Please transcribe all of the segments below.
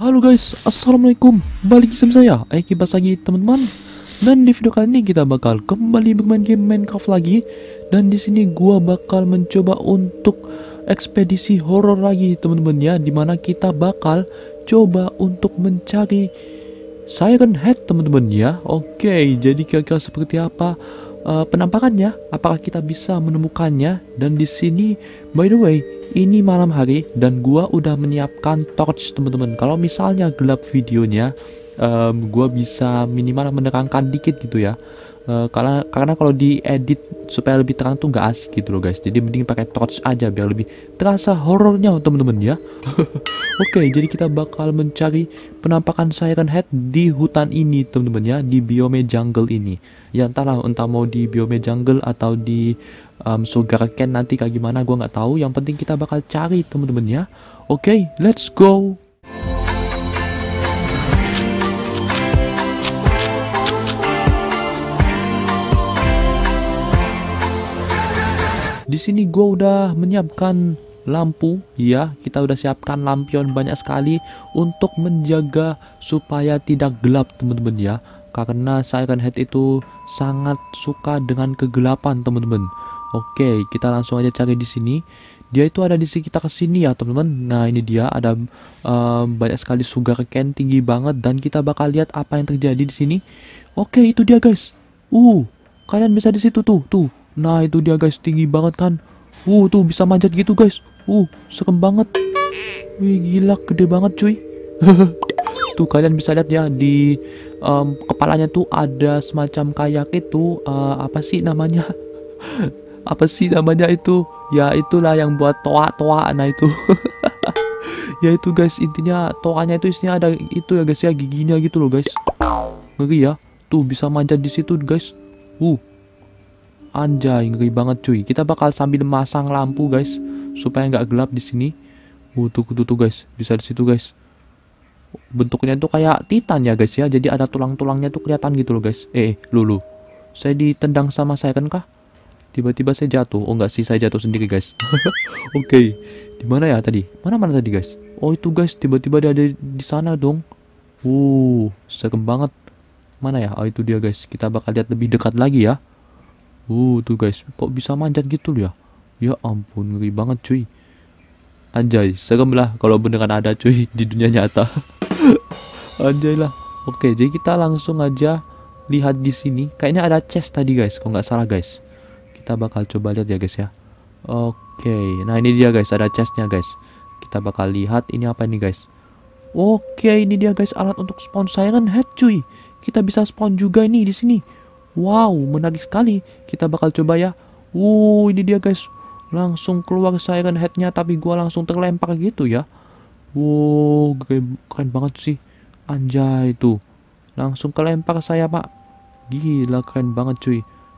Halo guys, assalamualaikum. Balik sama saya, Eki Bas lagi teman-teman. Dan di video kali ini kita bakal kembali bermain game Minecraft lagi. Dan di sini gua bakal mencoba untuk ekspedisi horor lagi teman-teman ya, dimana kita bakal coba untuk mencari Siren Head teman-teman ya. Oke, jadi kira-kira seperti apa penampakannya? Apakah kita bisa menemukannya? Dan di sini, by the way, ini malam hari dan gua udah menyiapkan torch teman-teman. Kalau misalnya gelap videonya, gua bisa minimal menerangkan dikit gitu ya. Karena kalau diedit supaya lebih terang tuh nggak asik gitu loh guys. Jadi mending pakai torch aja biar lebih terasa horornya teman-teman ya. Oke, jadi kita bakal mencari penampakan Siren Head di hutan ini teman-teman ya, di biome jungle ini. Ya entah mau di biome jungle atau di Sugarcane nanti kayak gimana gua nggak tahu. Yang penting kita bakal cari teman-teman ya. Oke, let's go. Di sini gue udah menyiapkan lampu ya, kita udah siapkan lampion banyak sekali untuk menjaga supaya tidak gelap teman-teman ya, karena Siren Head itu sangat suka dengan kegelapan teman-teman. Oke, kita langsung aja cari di sini. Dia itu ada di sekitar sini ya teman-teman. Nah ini dia, ada banyak sekali sugarcane tinggi banget dan kita bakal lihat apa yang terjadi di sini. Oke, itu dia guys. Kalian bisa di situ tuh. Nah itu dia guys, tinggi banget kan. Tuh bisa manjat gitu guys. Serem banget. Wih gila, gede banget cuy. Tuh kalian bisa lihat ya, di kepalanya tuh ada semacam kayak itu, apa sih namanya? Apa sih namanya itu? Ya itulah yang buat toa-toa. Nah itu. Ya itu guys, intinya toanya itu isinya ada itu ya guys ya, giginya gitu loh guys. Ngeri ya. Tuh bisa manjat di situ guys. Anjay, ngeri banget cuy. Kita bakal sambil masang lampu guys supaya nggak gelap di sini. Tuh guys, bisa di situ guys. Bentuknya tuh kayak titan ya guys ya. Jadi ada tulang-tulangnya tuh kelihatan gitu loh guys. Lu. Saya ditendang sama Siren kah? Tiba-tiba saya jatuh. Oh enggak sih, saya jatuh sendiri guys. Oke. Di mana ya tadi? Mana tadi guys? Oh itu guys, tiba-tiba dia ada di sana dong. Serem banget. Mana ya? Oh itu dia guys. Kita bakal lihat lebih dekat lagi ya. Tuh guys, kok bisa manjat gitu loh ya? Ya ampun, ngeri banget cuy. Anjay, serem lah kalau beneran ada cuy di dunia nyata. Anjay lah. Oke, jadi kita langsung aja lihat di sini. Kayaknya ada chest tadi guys, kalau nggak salah guys. Kita bakal coba lihat ya guys ya. Oke, nah ini dia guys, ada chestnya guys. Kita bakal lihat ini apa ini guys. Oke, ini dia guys, alat untuk spawn Siren Head cuy. Kita bisa spawn juga ini di sini. Wow, menarik sekali. Kita bakal coba ya. Ini dia guys. Langsung keluar Siren Head-nya, tapi gua langsung terlempar gitu ya. Keren banget sih. Anjay tuh. Langsung kelempar saya, Pak. Gila, keren banget cuy.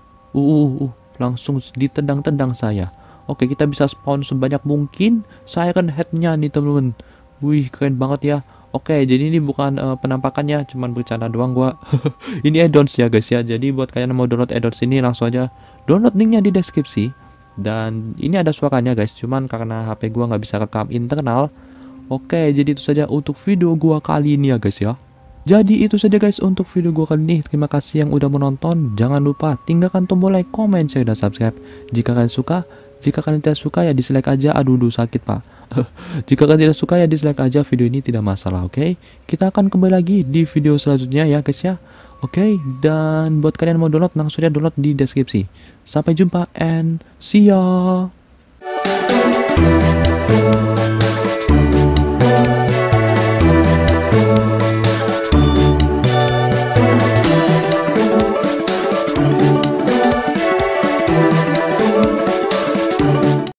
Langsung ditendang-tendang saya. Oke, kita bisa spawn sebanyak mungkin Siren Head-nya nih, teman-teman. Wih, keren banget ya. Oke, jadi ini bukan penampakannya, cuman bercanda doang gua. Ini add-ons ya guys ya. Jadi buat kalian yang mau download add-ons ini, langsung aja download linknya di deskripsi. Dan ini ada suaranya guys, cuman karena HP gua nggak bisa rekam internal. Oke, jadi itu saja untuk video gua kali ini ya guys ya. Jadi itu saja guys untuk video gua kali ini. Terima kasih yang udah menonton. Jangan lupa tinggalkan tombol like, comment, share, dan subscribe jika kalian suka. Jika kalian tidak suka ya dislike aja. Aduh sakit pak. Jika kalian tidak suka ya dislike aja, video ini tidak masalah. Oke, kita akan kembali lagi di video selanjutnya ya guys ya. Oke, dan buat kalian yang mau download langsung aja download di deskripsi. Sampai jumpa and see ya.